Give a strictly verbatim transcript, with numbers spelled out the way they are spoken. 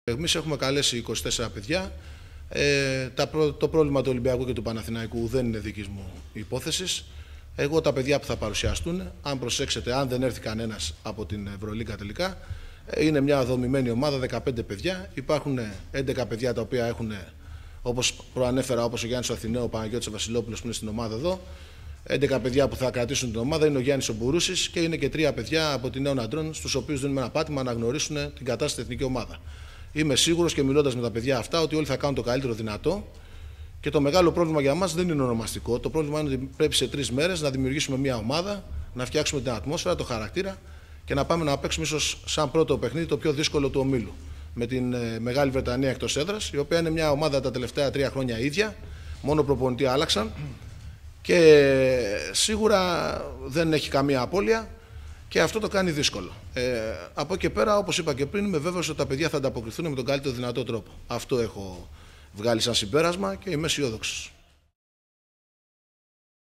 Εμείς έχουμε καλέσει είκοσι τέσσερα παιδιά. Ε, τα, το πρόβλημα του Ολυμπιακού και του Παναθηναϊκού δεν είναι δικής μου υπόθεσης. Εγώ τα παιδιά που θα παρουσιαστούν, αν προσέξετε, αν δεν έρθει κανένας από την Ευρωλίγκα τελικά, είναι μια δομημένη ομάδα, δεκαπέντε παιδιά. Υπάρχουν έντεκα παιδιά τα οποία έχουν, όπως προανέφερα, όπως ο Γιάννης ο Αθηναίου, ο Παναγιώτης ο Βασιλόπουλος που είναι στην ομάδα εδώ. έντεκα παιδιά που θα κρατήσουν την ομάδα, είναι ο Γιάννης ο Μπουρούσης και είναι και τρία παιδιά από την Νέων Αντρών, στους οποίους δίνουμε ένα πάτημα να γνωρίσουν την κατάσταση στην εθνική ομάδα. Είμαι σίγουρος και μιλώντας με τα παιδιά αυτά ότι όλοι θα κάνουν το καλύτερο δυνατό και το μεγάλο πρόβλημα για μας δεν είναι ονομαστικό. Το πρόβλημα είναι ότι πρέπει σε τρεις μέρες να δημιουργήσουμε μια ομάδα, να φτιάξουμε την ατμόσφαιρα, το χαρακτήρα και να πάμε να παίξουμε ίσως σαν πρώτο παιχνίδι το πιο δύσκολο του ομίλου. Με την ε, Μεγάλη Βρετανία εκτός έδρας, η οποία είναι μια ομάδα τα τελευταία τρία χρόνια ίδια, μόνο προπονητή άλλαξαν και σίγουρα δεν έχει καμία απώλεια. Και αυτό το κάνει δύσκολο. Ε, από εκεί και πέρα, όπως είπα και πριν, είμαι βέβαιος ότι τα παιδιά θα ανταποκριθούν με τον καλύτερο δυνατό τρόπο. Αυτό έχω βγάλει σαν συμπέρασμα και είμαι αισιόδοξος.